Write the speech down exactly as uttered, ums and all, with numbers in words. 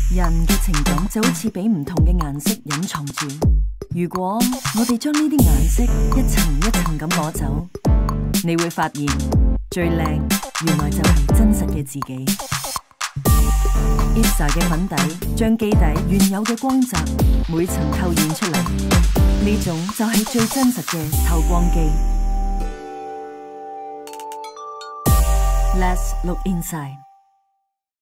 人嘅情感就好似俾唔同嘅顏色隱藏住。如果我哋將呢啲顏色一層一層咁攞走，你會發現最靚原來就係真實嘅自己。Ipsa 嘅粉底將基底原有嘅光澤每層透現出嚟，呢種就係最真實嘅透光機。Let's look inside.